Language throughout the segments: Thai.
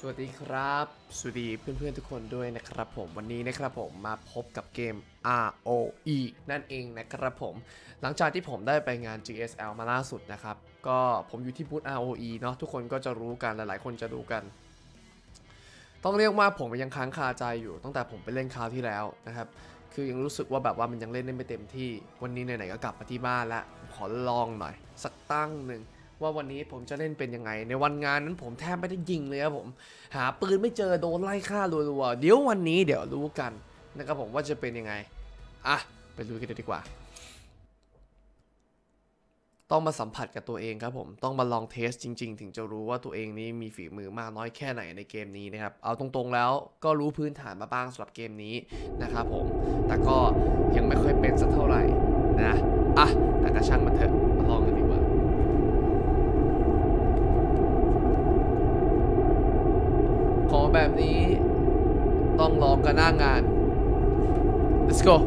วัสดีครับสวัสดีเพื่อนๆทุกคนด้วยนะครับผมวันนี้นะครับผมมาพบกับเกม ROE นั่นเองนะครับผมหลังจากที่ผมได้ไปงาน GSL มาล่าสุดนะครับก็ผมอยู่ที่บูธ ROE เนาะทุกคนก็จะรู้กันหลายๆคนจะรู้กันต้องเรียกว่าผมยังค้างคาใจอยู่ตั้งแต่ผมไปเล่นคราวที่แล้วนะครับคือยังรู้สึกว่าแบบว่ามันยังเล่นได้ไม่เต็มที่วันนี้ไหนๆก็กลับมาที่บ้านแล้วขอลองหน่อยสักตั้งหนึ่งว่าวันนี้ผมจะเล่นเป็นยังไงในวันงานนั้นผมแทบไม่ได้ยิงเลยครับผมหาปืนไม่เจอโดนไล่ฆ่ารัวๆเดี๋ยววันนี้เดี๋ยวรู้กันนะครับผมว่าจะเป็นยังไงอ่ะไปดูกันดีกว่าต้องมาสัมผัสกับตัวเองครับผมต้องมาลองเทสจริงๆถึงจะรู้ว่าตัวเองนี้มีฝีมือมากน้อยแค่ไหนในเกมนี้นะครับเอาตรงๆแล้วก็รู้พื้นฐานมาบ้างสำหรับเกมนี้นะครับผมแต่ก็ยังไม่ค่อยเป็นสักเท่าไหร่นะอ่ะแต่กระช่างมันเถอะมาลองกันดีกว่าของแบบนี้ต้องลองกันหน้างาน let's go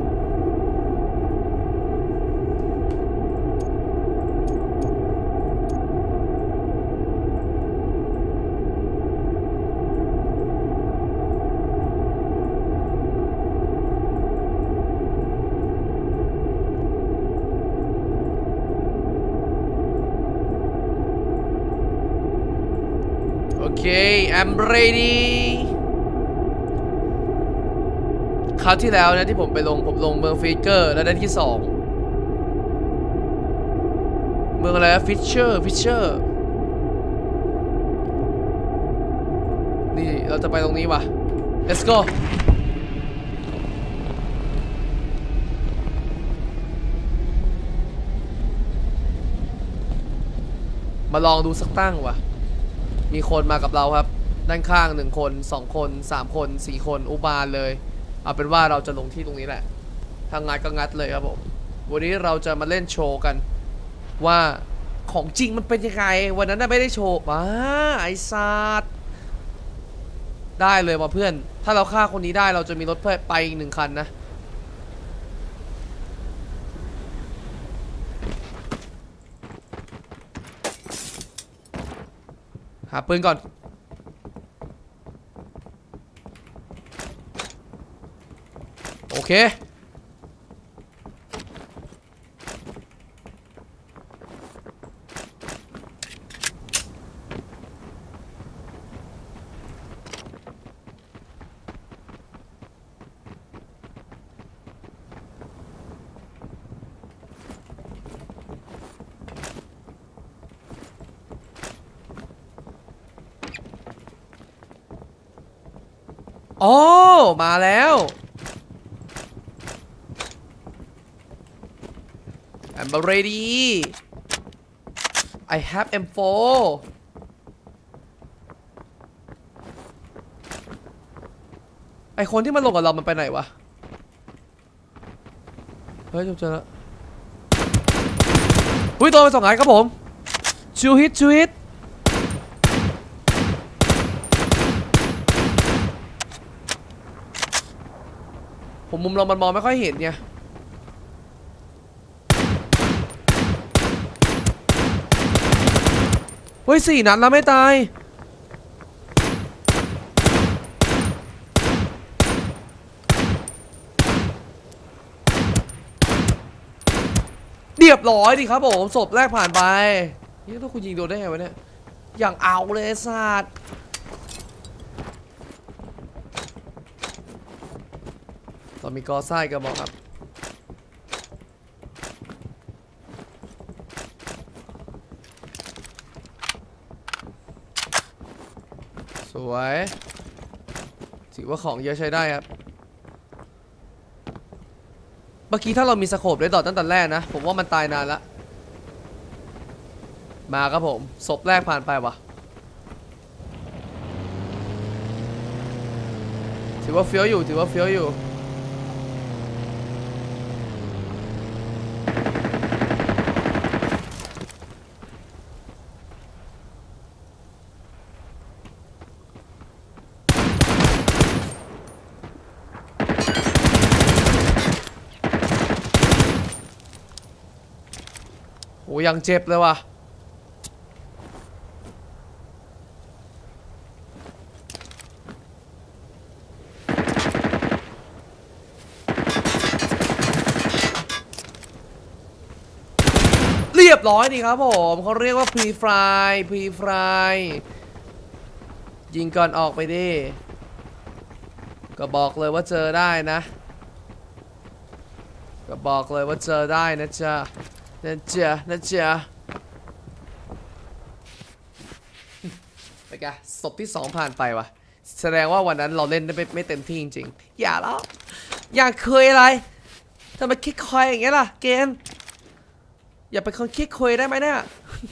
Okay, I'm ready คราวที่แล้วนะที่ผมลงเมืองฟิกเกอร์แล้วได้ที่2เมืองอะไรนะฟิชเชอร์นี่เราจะไปตรงนี้ว่ะ let's go มาลองดูสักตั้งว่ะมีคนมากับเราครับด้านข้าง1คน2คน3คน4คนอุบาลเลยเอาเป็นว่าเราจะลงที่ตรงนี้แหละทางงัดก็งัดเลยครับผมวันนี้เราจะมาเล่นโชว์กันว่าของจริงมันเป็นยังไงวันนั้นไม่ได้โชว์มาไอ้สัตว์ได้เลยมาเพื่อนถ้าเราฆ่าคนนี้ได้เราจะมีรถไปอีก1คันนะหาปืนก่อนโอเคโอ้มาแล้ว I'm ready I have M4 ไอคนที่มาลงกับเรามันไปไหนวะเฮ้ยเจอแล้วหุ้ยโดนไป2 นัดครับผมชูฮิตผมมุมเรามันมองไม่ค่อยเห็นไงเฮ้ย4 นัดแล้วไม่ตายเรียบร้อยดิครับผมศพแรกผ่านไปนี่ถ้าคุณยิงโดนได้ไงวะเนี่ยอย่างเอาเลยสัตว์เรามีกอไส้กันบอกครับสวยถือว่าของเยอะใช้ได้ครับเมื่อกี้ถ้าเรามีสโคปได้ต่อตั้งแต่แรกนะผมว่ามันตายนานละมาครับผมศพแรกผ่านไปวะถือว่าเฟี้ยวอยู่โหยังเจ็บเลยว่ะบร้อยดีครับผมเขาเรียกว่าพรีไฟยิงก่อนออกไปดิก็บอกเลยว่าเจอได้นะก็บอกเลยว่าเจอได้นะจ๊ะไปกะศพที่2ผ่านไปวะแสดงว่าวันนั้นเราเล่นได้ไม่เต็มที่จริงๆอย่าแล้วอยากเคยอะไรทำไมคิดคอยอย่างเงี้ยล่ะเกณฑ์อย่าเป็นคนคิดคุยได้ไหมเนี่ย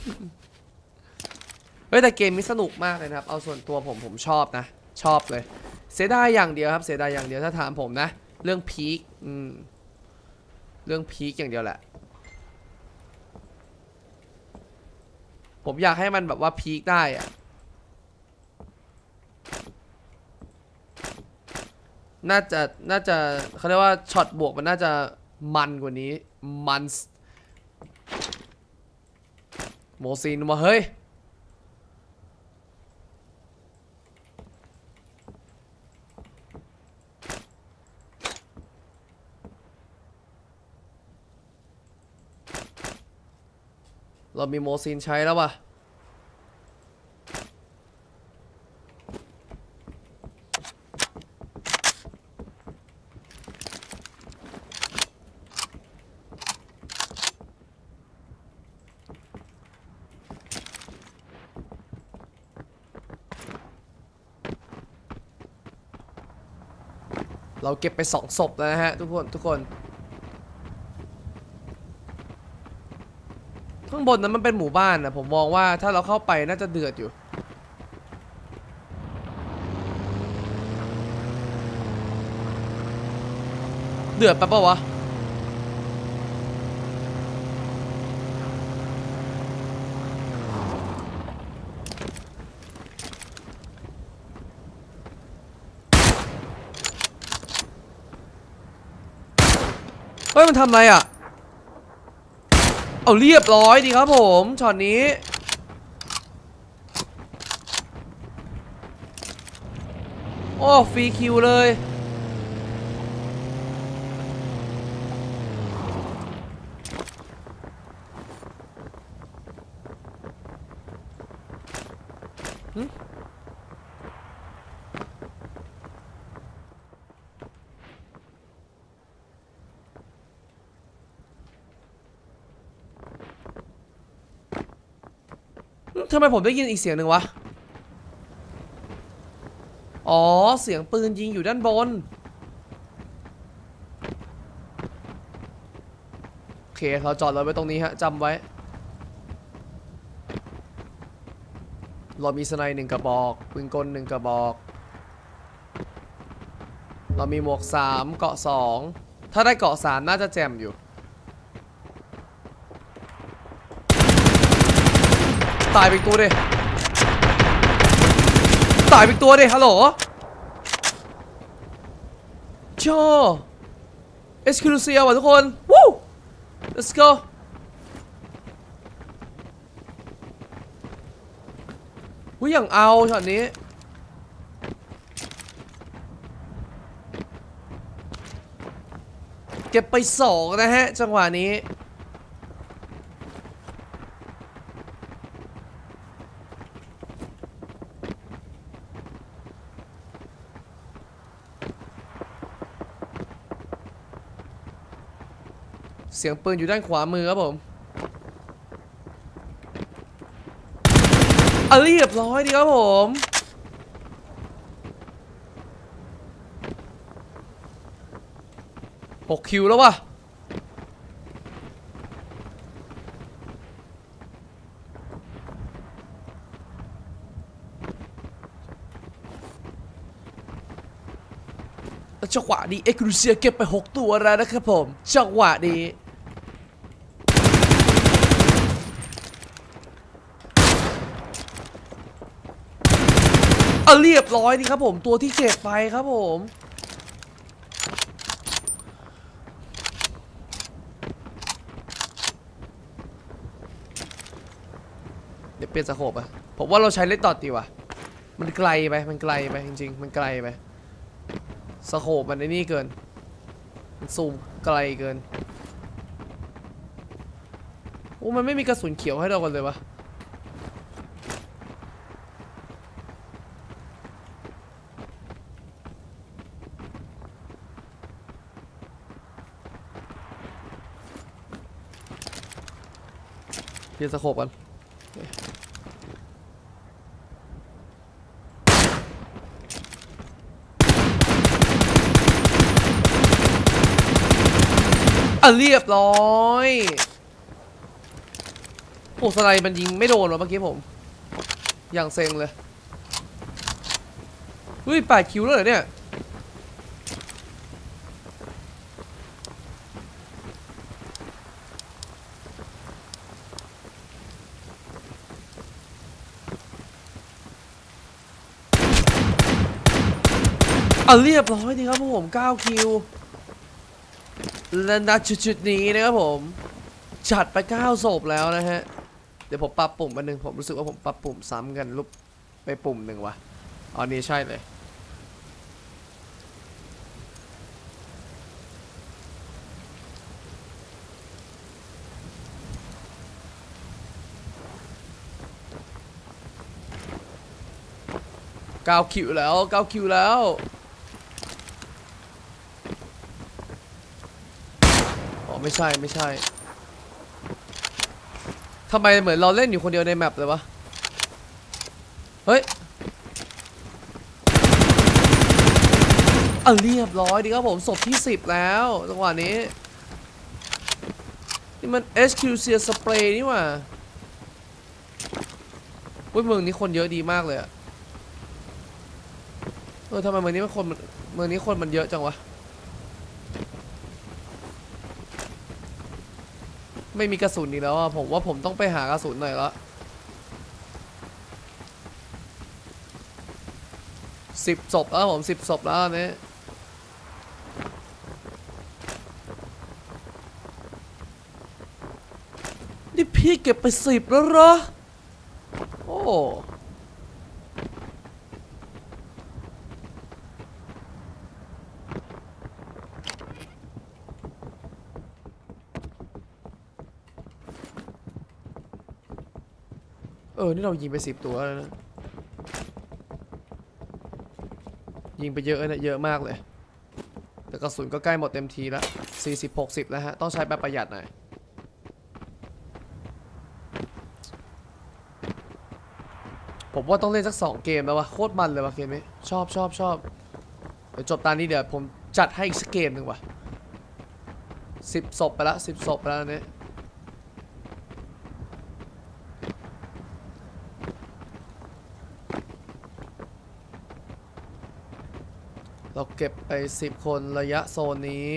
เฮ้ยแต่เกมนี้สนุกมากเลยนะครับเอาส่วนตัวผมชอบนะชอบเลยเสียดายอย่างเดียวครับเสียดายอย่างเดียวถ้าถามผมนะเรื่องพีคเรื่องพีคอย่างเดียวแหละผมอยากให้มันแบบว่าพีคได้อะน่าจะเขาเรียกว่าช็อตบวกมันน่าจะมันกว่านี้มันโมซินมาเฮ้ยเรามีโมซินใช้แล้วว่ะเราเก็บไป2 ศพแล้วนะฮะทุกคนข้างบนนั้นมันเป็นหมู่บ้านนะผมมองว่าถ้าเราเข้าไปน่าจะเดือดอยู่เดือดปะวะเฮ้ยมันทำอะไรอ่ะเอาเรียบร้อยดีครับผมช็อตนี้โอ้ฟรีคิวเลยทำไมผมได้ยินอีกเสียงหนึ่งวะอ๋อเสียงปืนยิงอยู่ด้านบนโอเคเราจอดรถไว้ตรงนี้ฮะจำไว้เรามีสไนด์1 กระบอกปืนกล1 กระบอกเรามีหมวก3เกาะ2ถ้าได้เกาะ3น่าจะแจ่มอยู่ตายไปตัวดิตายไปตัวดิฮัลโหลโชเอสคิลูเซียว่ะทุกคนวู้ let's go วิ่งอย่างเอาช็อตนี้เก็บไป2นะฮะจังหวะนี้เสียงปืนอยู่ด้านขวามือครับผมเรียบร้อยดีครับผม6 คิวแล้ววะจังหวะนี้เอ็กซ์ครูเซียเก็บไป6 ตัวแล้วนะครับผมจังหวะนี้เรียบร้อยดีครับผมตัวที่7ไปครับผมเดี๋ยวเปลี่ยนสโคปอะผมว่าเราใช้เลนส์ดอทดีว่ะมันไกลไปจริงๆมันไกลไปสโคปมันในนี่เกินมันซูมไกลเกินโอ้มันไม่มีกระสุนเขียวให้เรากันเลยวะเปลี่ยนสโคปกันเรียบร้อยโอ้สไนมันยิงไม่โดนหรอเมื่อกี้ผมอย่างเซ็งเลยเฮ้ย8 คิวแล้วเหรอเนี่ยเรียบร้อยดีครับผม9 คิวและณจุดนี้นะครับผมจัดไป9 ศพแล้วนะฮะเดี๋ยวผมปรับปุ่มอันนึงผมรู้สึกว่าผมปรับปุ่มซ้ำกันรูปไปปุ่มหนึ่งวะอันนี้ใช่เลย9 คิวแล้ว9 คิวแล้วไม่ใช่ทำไมเหมือนเราเล่นอยู่คนเดียวในแมปเลยวะเฮ้ยเรียบร้อยดีครับผมศพที่10แล้วจังหวะนี้นี่มัน SQC Spray นี่หว่าเมืองนี้คนเยอะดีมากเลยอะทำไมเมืองนี้คนมันเยอะจังวะไม่มีกระสุนอีกแล้วอะผมว่าผมต้องไปหากระสุนหน่อยละ10 ศพแล้วผม10 ศพแล้วเนี่ยนี่พี่เก็บไป10แล้วเหรอโอ้นี่เรายิงไป10 ตัวแล้วนะยิงไปเยอะนะเยอะมากเลยแต่กระสุนก็ใกล้หมดเต็มทีแล้ว40-60แล้วฮะต้องใช้แบบประหยัดหน่อยผมว่าต้องเล่นสัก2 เกมแล้ววะโคตรมันเลยวะเกมนี้ชอบเดี๋ยวจบตอนนี้เดี๋ยวผมจัดให้อีกสักเกมหนึ่งวะ10 ศพไปละ10 ศพไปแล้วเนี่ยเราเก็บไป10 คนระยะโซนนี้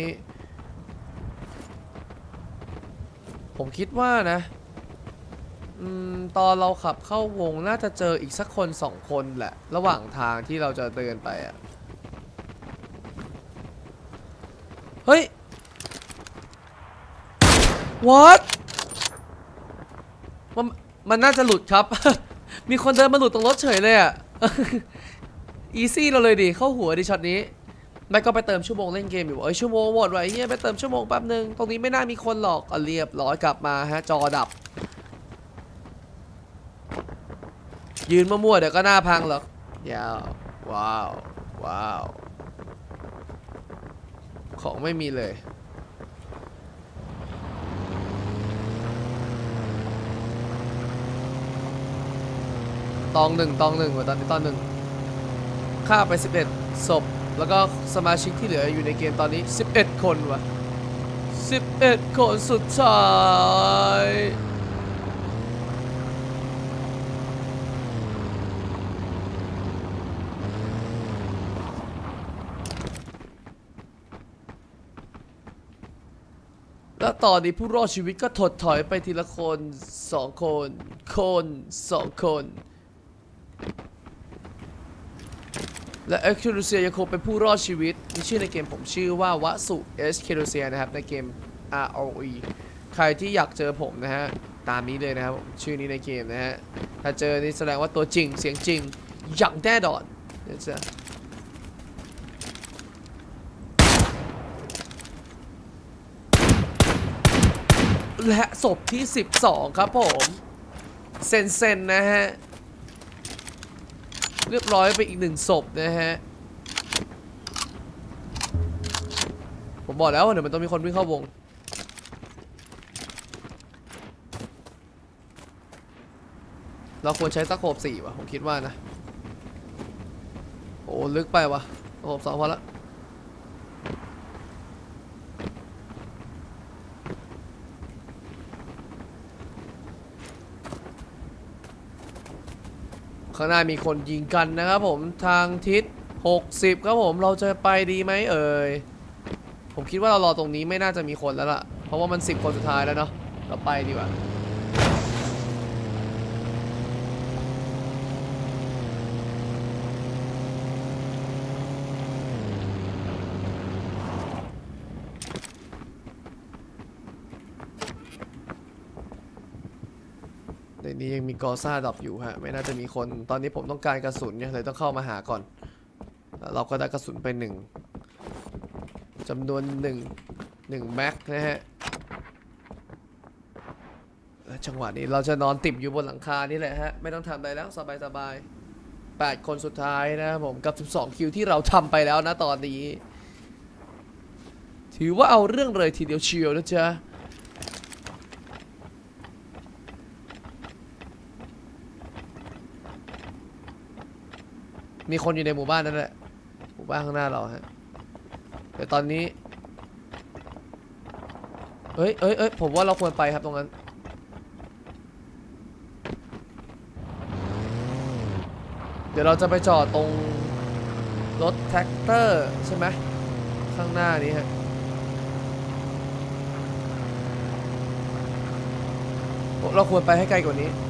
ผมคิดว่านะตอนเราขับเข้าวงน่าจะเจออีกสักคน2 คนแหละระหว่างทางที่เราจะเดินไปอ่ะเฮ้ย what มันน่าจะหลุดครับ มีคนเดินมาหลุดตรงรถเฉยเลยอ่ะ อีซี่เราเลยดิเข้าหัวดิช็อตนี้ไม่ก็ไปเติมชั่วโมงเล่นเกมอยู่ชั่วโมงหมดไว้เฮียไปเติมชั่วโมงแป๊บนึงตรงนี้ไม่น่ามีคนหรอกเรียบร้อยกลับมาฮะจอดับยืนมั่วๆเดี๋ยวก็หน้าพังหรอกยาวว้าวของไม่มีเลยตองหนึ่งว่ะตอนนี้ตอน1ฆ่าไป11 ศพแล้วก็สมาชิกที่เหลืออยู่ในเกมตอนนี้11 คนว่ะ11 คนสุดท้ายแล้วตอนนี้ผู้รอดชีวิตก็ถดถอยไปทีละคน2 2 คนและเอ็กซ์เคลูเซียยังคงเป็นผู้รอดชีวิตมีชื่อในเกมผมชื่อว่าวะสุเอ็กซ์เคลูเซียนะครับในเกม ROE ใครที่อยากเจอผมนะฮะตามนี้เลยนะครับชื่อนี้ในเกมนะฮะถ้าเจอนี่แสดงว่าตัวจริงเสียงจริงอย่างแน่นอนนะจ๊ะและศพที่12ครับผมเซนนะฮะเรียบร้อยไปอีก1ศพนะฮะผมบอกแล้วว่าเดี๋ยวมันต้องมีคนวิ่งเข้าวงเราควรใช้ตะโขบ4ว่ะผมคิดว่านะโอ้ลึกไปว่ะตะโขบ2พอละข้างหน้ามีคนยิงกันนะครับผมทางทิศ60ครับผมเราจะไปดีไหมเอ่ยผมคิดว่าเรารอตรงนี้ไม่น่าจะมีคนแล้วล่ะเพราะว่ามัน10คนสุดท้ายแล้วเนาะเราไปดีกว่าในนี้ยังมีกอซ่าดรอปอยู่ฮะไม่น่าจะมีคนตอนนี้ผมต้องการกระสุนเนี่ยเลยต้องเข้ามาหาก่อนเราก็ได้กระสุนไป1จำนวน1แม็กนะฮะจังหวะนี้เราจะนอนติ่มอยู่บนหลังคานี่แหละฮะไม่ต้องทำอะไรแล้วสบาย8คนสุดท้ายนะครับผมกับ12คิวที่เราทำไปแล้วนะตอนนี้ถือว่าเอาเรื่องเลยทีเดียวเชียวนะจ๊ะมีคนอยู่ในหมู่บ้านนั่นแหละหมู่บ้านข้างหน้าเราฮะแต่ตอนนี้เอ้ยผมว่าเราควรไปครับตรงนั้นเดี๋ยวเราจะไปจอดตรงรถแท็กเตอร์ใช่ไหมข้างหน้านี้ฮะเราควรไปให้ไกลกว่านี้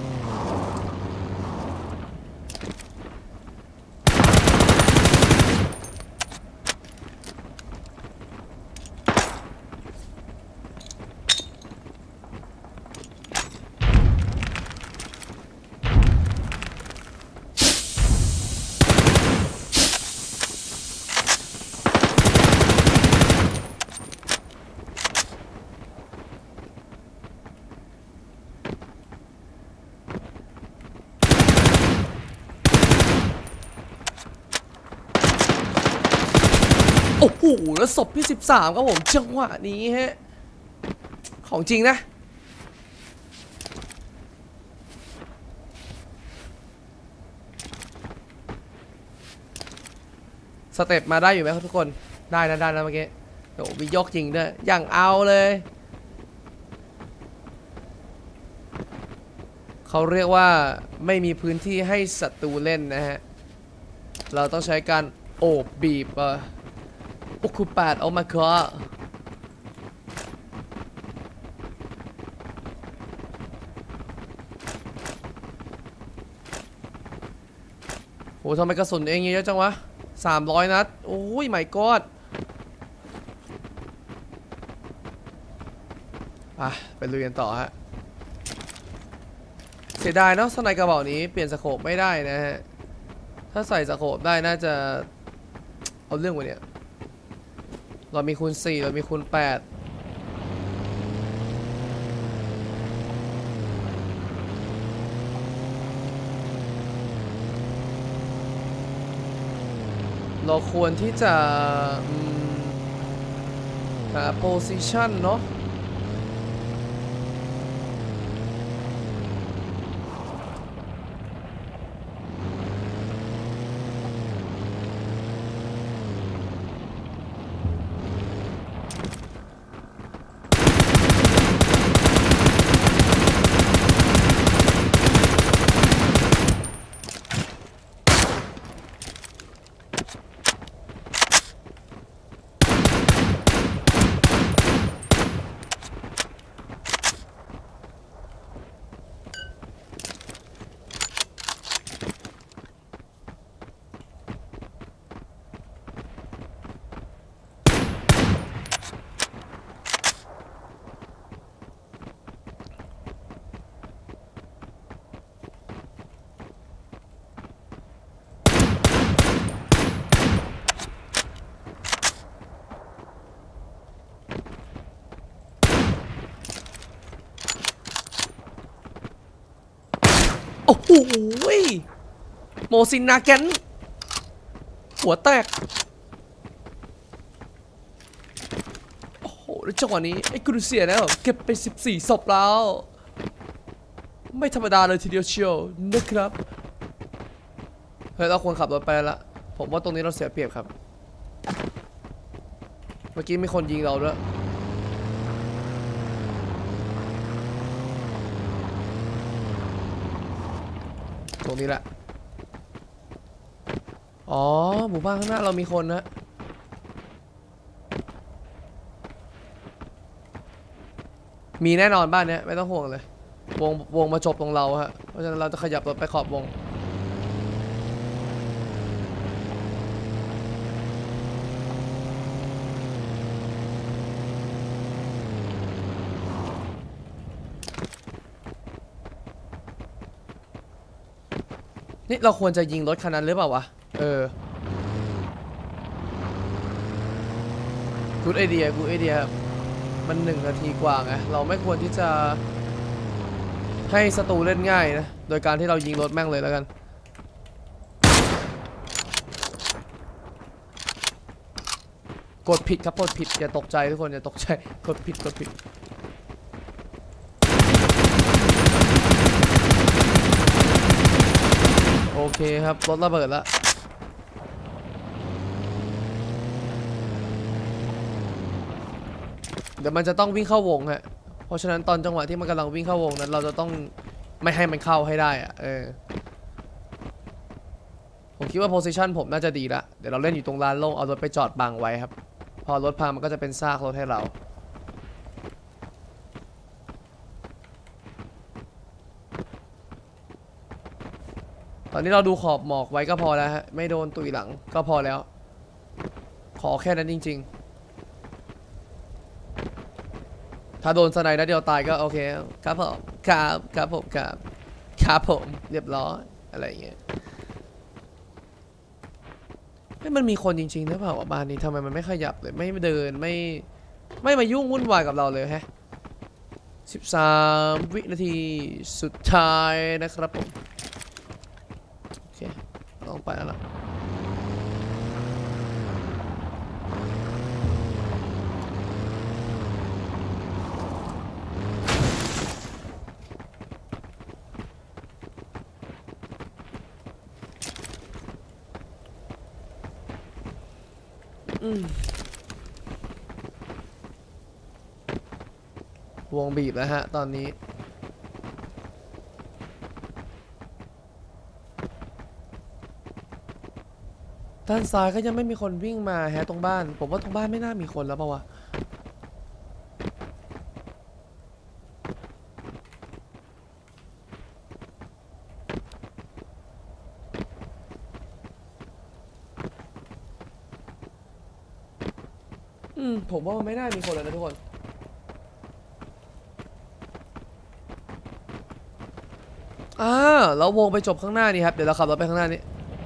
โอ้โหแล้วศพที่13ครับผมจังหวะนี้ฮะของจริงนะสเต็ปมาได้อยู่ไหมครับทุกคนได้นะเมื่อกี้โอ้มียกจริงด้วยอย่างเอาเลยเขาเรียกว่าไม่มีพื้นที่ให้ศัตรูเล่นนะฮะเราต้องใช้การโอบบีบโอ้คู8โอ้มาค่ะโหทำไมกระสุนเองเยอะจังวะ300 นัดโอ้ยไม่กอดไปลุยกันต่อฮะเสียดายเนาะสไนกระบอกนี้เปลี่ยนสโคปไม่ได้นะฮะถ้าใส่สโคปได้น่าจะเอาเรื่องวะเนี่ยเรามีคูณ4เรามีคูณ8เราควรที่จะหาโพซิชันเนาะโอ้ยโมซินนาแกนหัวแตกโอ้โหจังหวะนี้ไอ้กรูเซียนะเก็บไป14ศพแล้วไม่ธรรมดาเลยทีเดียวเชียวนะครับเฮ้ยเราควรขับรถไปละผมว่าตรงนี้เราเสียเปรียบครับเมื่อกี้มีคนยิงเราด้วยตรงนี้แหละอ๋อหมู่บ้านข้างหน้าเรามีคนนะมีแน่นอนบ้านเนี้ยไม่ต้องห่วงเลยวงมาจบตรงเราฮะเพราะฉะนั้นเราจะขยับรถไปขอบวงนี่เราควรจะยิงรถคันนั้นหรือเปล่าวะกูดไอเดียมัน1 นาทีกว่าไงเราไม่ควรที่จะให้ศัตรูเล่นง่ายนะโดยการที่เรายิงรถแม่งเลยแล้วกันกดผิดครับกดผิดอย่าตกใจทุกคนอย่าตกใจกดผิดโอเคครับรถระเบิดแล้วเดี๋ยวมันจะต้องวิ่งเข้าวงฮะเพราะฉะนั้นตอนจังหวะที่มันกำลังวิ่งเข้าวงนั้นเราจะต้องไม่ให้มันเข้าให้ได้อะผมคิดว่าโพซิชันผมน่าจะดีละเดี๋ยวเราเล่นอยู่ตรงลานโล่งเอารถไปจอดบังไว้ครับพอรถพังมันก็จะเป็นซากรถให้เราตอนนี้เราดูขอบหมอกไว้ก็พอแล้วฮะไม่โดนตุยหลังก็พอแล้วขอแค่นั้นจริงๆถ้าโดนสไนด์นัดเดียวตายก็โอเคครับผมครับผมเรียบร้อยอะไรอย่างเงี้ยมันมีคนจริงๆหรือเปล่าบ้านนี้ทำไมมันไม่ขยับเลยไม่เดินไม่มายุ่งวุ่นวายกับเราเลยฮะ13 วินาทีสุดท้ายนะครับผมโอเคลองไปแล้วล่ะวงบีบแล้วฮะตอนนี้ด้านซ้ายก็ยังไม่มีคนวิ่งมาฮะตรงบ้านผมว่าตรงบ้านไม่น่ามีคนแล้วป่าวะผมว่ามันไม่น่ามีคนแล้วนะทุกคนเราวงไปจบข้างหน้านี่ครับเดี๋ยวเราขับรถไปข้างหน้านี้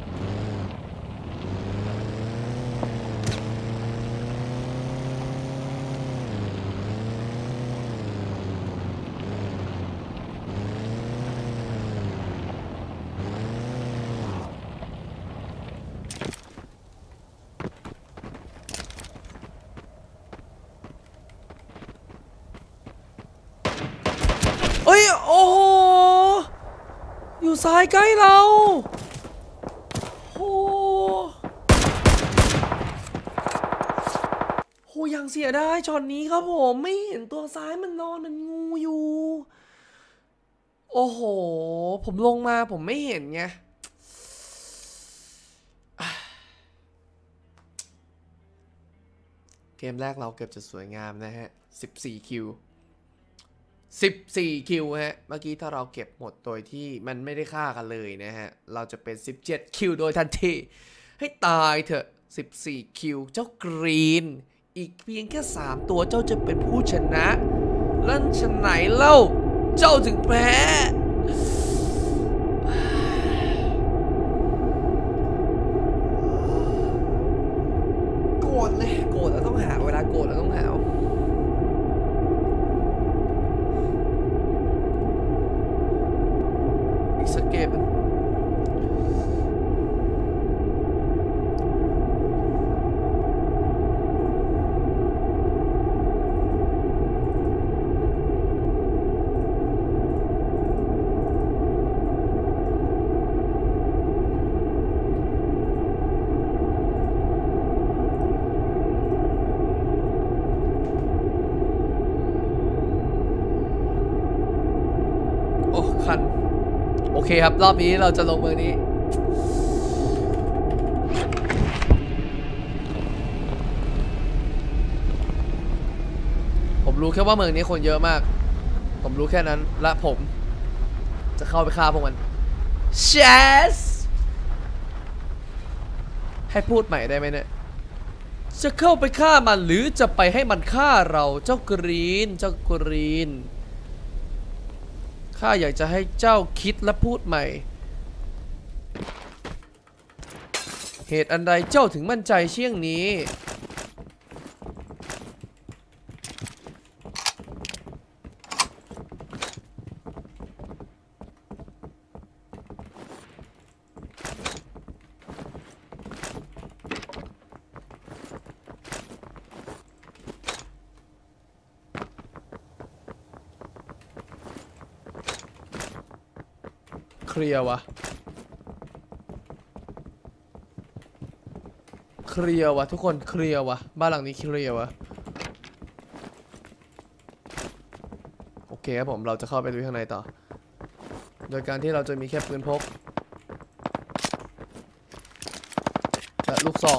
เอ้ยโอ้โหอยู่ซ้ายใกล้เราโหยังเสียได้ช็อตนี้ครับผมไม่เห็นตัวซ้ายมันนอนมันงูอยู่โอ้โหผมลงมาผมไม่เห็นไงเกมแรกเราเกือบจะสวยงามนะฮะ14 คิวฮะเมื่อกี้ถ้าเราเก็บหมดโดยที่มันไม่ได้ฆ่ากันเลยนะฮะเราจะเป็น17 คิวโดยทันทีให้ตายเถอะ14 คิวเจ้ากรีนอีกเพียงแค่3 ตัวเจ้าจะเป็นผู้ชนะลั่นชนไหนเล่าเจ้าถึงแพ้โกรธแล้วต้องหาเวลาโกรธแล้วต้องหาอีกสักเกมครับรอบนี้เราจะลงเมืองนี้ผมรู้แค่ว่าเมืองนี้คนเยอะมากผมรู้แค่นั้นและผมจะเข้าไปฆ่าพวกมันเชสให้พูดใหม่ได้ไหมเนี่ยจะเข้าไปฆ่ามันหรือจะไปให้มันฆ่าเราเจ้ากรีนข้าอยากจะให้เจ้าคิดและพูดใหม่เหตุอันใดเจ้าถึงมั่นใจเช่นนี้เคลียร์วะทุกคนเคลียร์วะบ้านหลังนี้เคลียร์วะโอเคครับผมเราจะเข้าไปดูข้างในต่อโดยการที่เราจะมีแค่ปืนพกและลูกซอง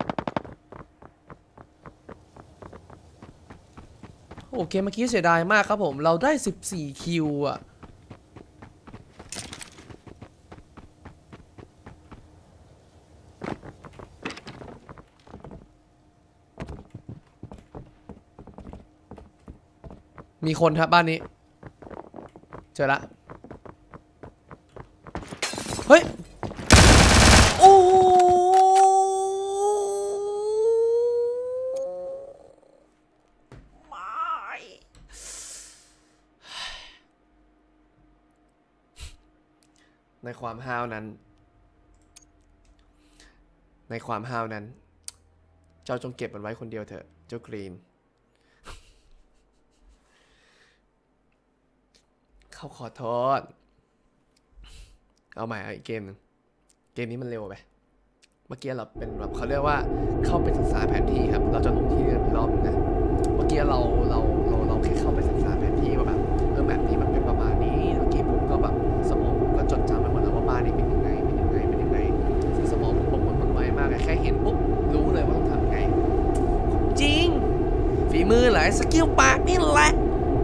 โอเคเมื่อกี้เสียดายมากครับผมเราได้14คิวอะมีคนครับบ้านนี้เจอละเฮ้ยโอ้ไม่ในความห้าวนั้นเจ้าจงเก็บมันไว้คนเดียวเถอะเจ้ากรีนเขาขอโทษเอาใหม่อีกเกมนึงเกมนี้มันเร็วไปเมื่อกี้เราเป็นแบบเขาเรียกว่าเข้าไปศึกษาแผนที่ครับเราจะลงที่เดิมอีกรอบนึงนะเมื่อกี้เราแค่เข้าไปศึกษาแผนที่ว่าแบบแบบนี้มันเป็นประมาณนี้เมื่อกี้ผมก็แบบสมองผมก็จดจำไปหมดแล้วว่าบ้านนี้เป็นยังไงซึ่งสมองผมมันไวมากแค่เห็นปุ๊บรู้เลยว่าต้องทำไงจริงฝีมือหลายสกิลปากนี่แหละ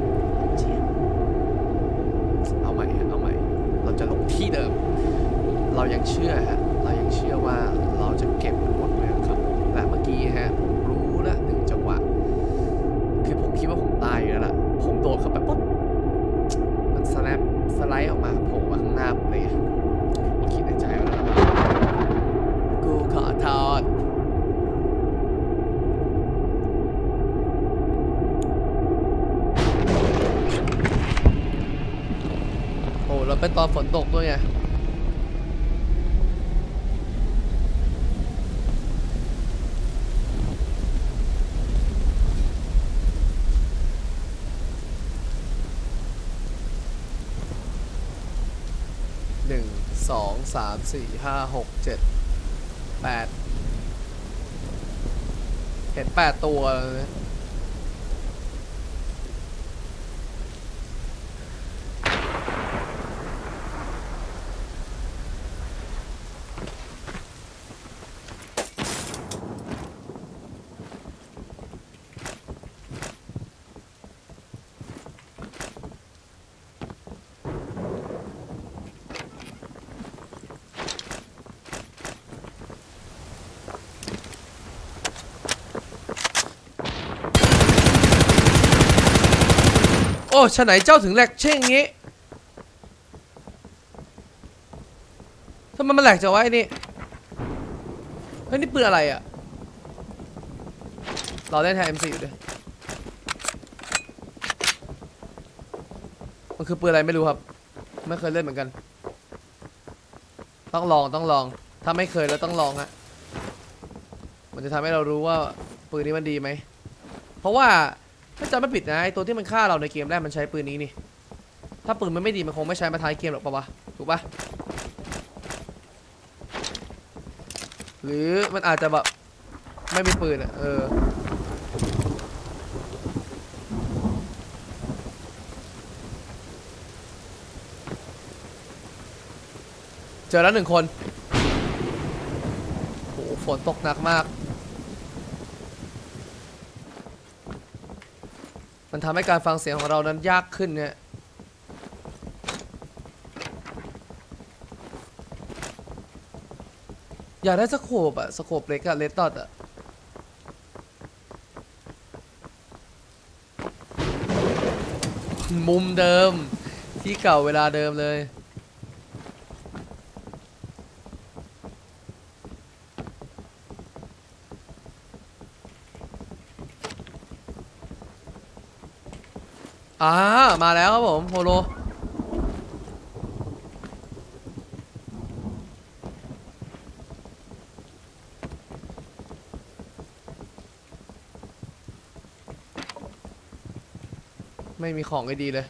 เราจะลงที่เดิมเรายังเชื่อว่าเราจะเก็บมันหมดเลยครับและเมื่อกี้ฮะผมรู้ละหนึ่งจังหวะคือผมคิดว่าผมตายอยู่แล้วล่ะผมโดดเข้าไปปุ๊บมันสไลด์ออกมาโผล่มาข้างหน้าผมเลยผมคิดในใจว่ากูขอโทษเราเป็นตอนฝนตกด้วยไง1 2 3 4 5 6 7 8เห็น8ตัวเลยโอ้ฉะไหนเจ้าถึงแหลกเช่นงี้ทำไมมันแหลกจังวะไอ้นี่เฮ้ยนี่ปืนอะไรอ่ะเราเล่นแทน M4 อยู่ด้วยมันคือปืนอะไรไม่รู้ครับไม่เคยเล่นเหมือนกันต้องลองถ้าไม่เคยแล้วต้องลองฮะมันจะทำให้เรารู้ว่าปืนนี้มันดีไหมเพราะว่าถ้าจำไม่ผิดนะไอตัวที่มันฆ่าเราในเกมแรกมันใช้ปืนนี้นี่ถ้าปืนมันไม่ดีมันคงไม่ใช้มาท้ายเกมหรอกปะวะถูกปะหรือมันอาจจะแบบไม่มีปืนอ่ะเจอแล้ว1 คนโอ้ฝนตกหนักมากมันทำให้การฟังเสียงของเรานั้นยากขึ้นเนี่ยอยากได้สโคปอะสโคปเล็กอะเลดดอทอะมุมเดิมที่เก่าเวลาเดิมเลยมาแล้วครับผมโฮโลไม่มีของให้ดีเลย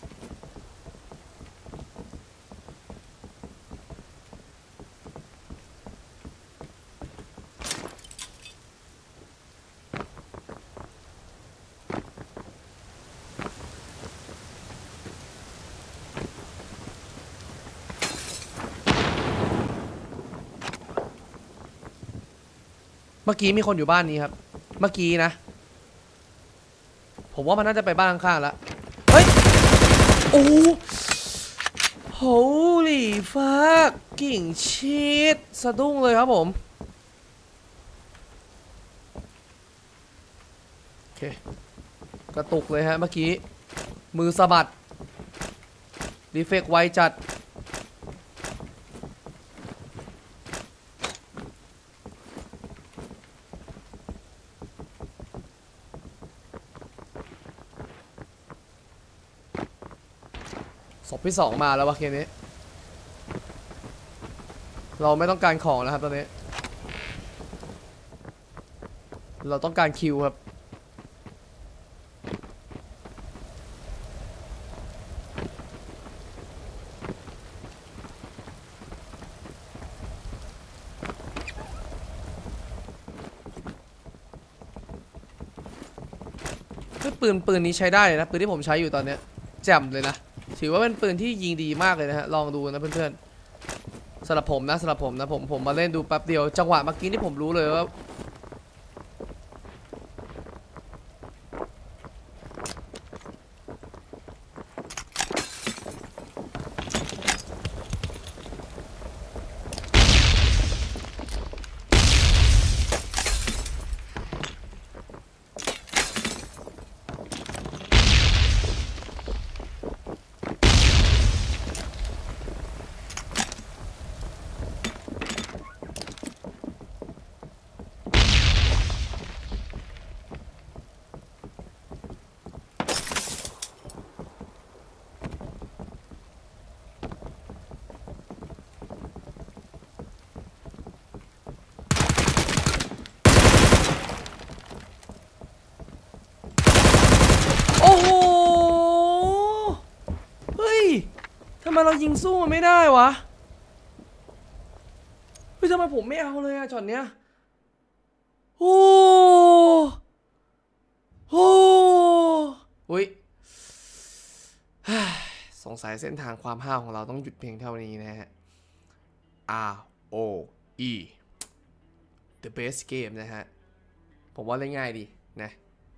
เมื่อกี้มีคนอยู่บ้านนี้ครับเมื่อกี้นะผมว่ามันน่าจะไปบ้านข้างๆแล้วเฮ้ยโอ้โหลี่ฟักกิ่งชีสสะดุ้งเลยครับผมโอเคกระตุกเลยฮะเมื่อกี้มือสะบัดรีเฟกไวจัดศพที่2มาแล้ววะเคนี้เราไม่ต้องการของแล้วครับตอนนี้เราต้องการคิวครับปืนนี้ใช้ได้เลยนะปืนที่ผมใช้อยู่ตอนนี้แจ่มเลยนะถือว่าเป็นปืนที่ยิงดีมากเลยนะฮะลองดูนะเพื่อนๆสำหรับผมนะผมมาเล่นดูแป๊บเดียวจังหวะเมื่อกี้ที่ผมรู้เลยว่าโอ้โหเฮ้ยทำไมเรายิงสู้มันไม่ได้วะเฮ้ยทำไมผมไม่เอาเลยอะช็อตเนี้ยโอ้โหอุ้ยสงสัยเส้นทางความห้าวของเราต้องหยุดเพียงเท่านี้นะฮะ ROE The best game นะฮะผมว่าเล่นง่ายดีนะ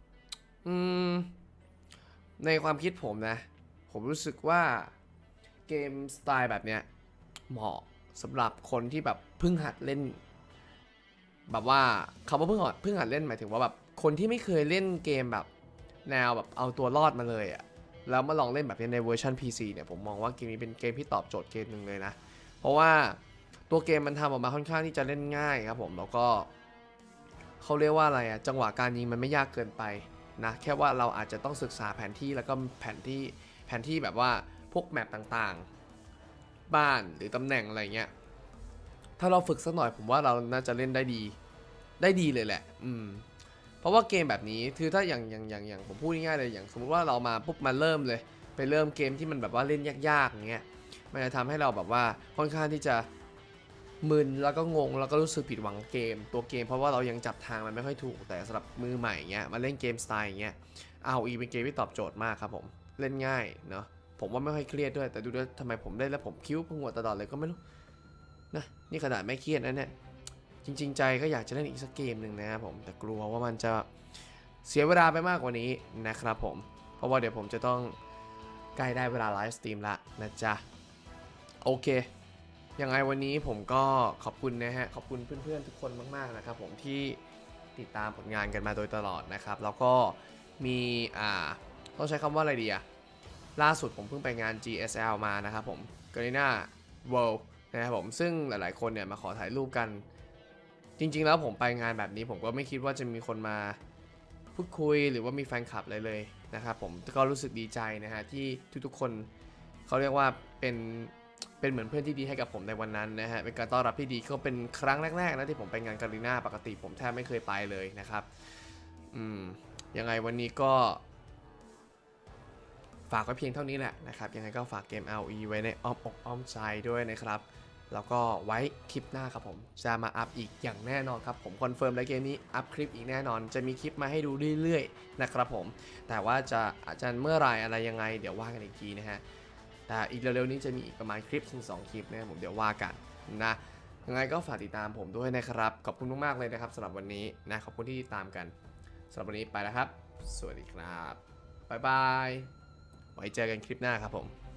ในความคิดผมนะผมรู้สึกว่าเกมสไตล์แบบเนี้ยเหมาะสำหรับคนที่แบบเพิ่งหัดเล่นแบบว่าคำว่าเพิ่งหัดเล่นหมายถึงว่าแบบคนที่ไม่เคยเล่นเกมแบบแนวแบบเอาตัวรอดมาเลยอะแล้วมาลองเล่นแบบนี้ในเวอร์ชัน PC เนี่ยผมมองว่าเกมนี้เป็นเกมที่ตอบโจทย์เกมหนึ่งเลยนะเพราะว่าตัวเกมมันทำออกมาค่อนข้างที่จะเล่นง่ายครับผมแล้วก็เขาเรียกว่าอะไรอะจังหวะการยิงมันไม่ยากเกินไปนะแค่ว่าเราอาจจะต้องศึกษาแผนที่แล้วก็แผนที่แบบว่าพวกแมปต่างๆบ้านหรือตำแหน่งอะไรเงี้ยถ้าเราฝึกสักหน่อยผมว่าเราน่าจะเล่นได้ดีเลยแหละเพราะว่าเกมแบบนี้คือถ้าอย่างผมพูดง่ายๆเลยอย่างสมมุติว่าเรามาปุ๊บมาเริ่มเลยไปเริ่มเกมที่มันแบบว่าเล่นยากๆอย่างเงี้ยมันจะทำให้เราแบบว่าค่อนข้างที่จะมึนแล้วก็งงแล้วก็รู้สึกผิดหวังตัวเกมเพราะว่าเรายังจับทางมันไม่ค่อยถูกแต่สำหรับมือใหม่เงี้ยมาเล่นเกมสไตล์อย่างเงี้ย ROE เป็นเกมที่ตอบโจทย์มากครับผมเล่นง่ายเนาะผมว่าไม่ค่อยเครียดด้วยแต่ดูด้วยทำไมผมเล่นแล้วผมคิ้วพงวดตลอดเลยก็ไม่รู้นะนี่ขนาดไม่เครียดนะเนี่ยจริงๆใจก็อยากจะเล่นอีกสักเกมหนึ่งนะครับผมแต่กลัวว่ามันจะเสียเวลาไปมากกว่านี้นะครับผมเพราะว่าเดี๋ยวผมจะต้องใกล้ได้เวลาไลฟ์สตรีมละนะจ๊ะโอเคยังไงวันนี้ผมก็ขอบคุณนะฮะขอบคุณเพื่อนๆทุกคนมากๆนะครับผมที่ติดตามผลงานกันมาโดยตลอดนะครับแล้วก็มีต้องใช้คำว่าอะไรดีอะล่าสุดผมเพิ่งไปงาน GSL มานะครับผม Garena World นะครับผมซึ่งหลายๆคนเนี่ยมาขอถ่ายรูปกันจริงๆแล้วผมไปงานแบบนี้ผมก็ไม่คิดว่าจะมีคนมาพูดคุยหรือว่ามีแฟนคลับอะไรเลยนะครับผมก็รู้สึกดีใจนะฮะที่ทุกๆคนเขาเรียกว่าเป็นเหมือนเพื่อนที่ดีให้กับผมในวันนั้นนะฮะเป็นการต้อนรับที่ดีก็เป็นครั้งแรกๆนะที่ผมไปงานการีนาปกติผมแทบไม่เคยไปเลยนะครับยังไงวันนี้ก็ฝากไว้เพียงเท่านี้แหละนะครับยังไงก็ฝากเกม ROE ไว้ในอ้อมอกอ้อมใจด้วยนะครับแล้วก็ไว้คลิปหน้าครับผมจะมาอัพอีกอย่างแน่นอนครับผมคอนเฟิร์มแล้วเกมนี้อัพคลิปอีกแน่นอนจะมีคลิปมาให้ดูเรื่อยๆนะครับผมแต่ว่าอาจจะเมื่อไหร่อะไรยังไงเดี๋ยวว่ากันอีกทีนะฮะแต่อีกเร็วๆนี้จะมีอีกประมาณคลิปถึง2คลิปนะครับผมเดี๋ยวว่ากันนะยังไงก็ฝากติดตามผมด้วยนะครับขอบคุณมากๆเลยนะครับสำหรับวันนี้นะขอบคุณที่ติดตามกันสำหรับวันนี้ไปแล้วครับสวัสดีครับบ๊ายบายไว้เจอกันคลิปหน้าครับผม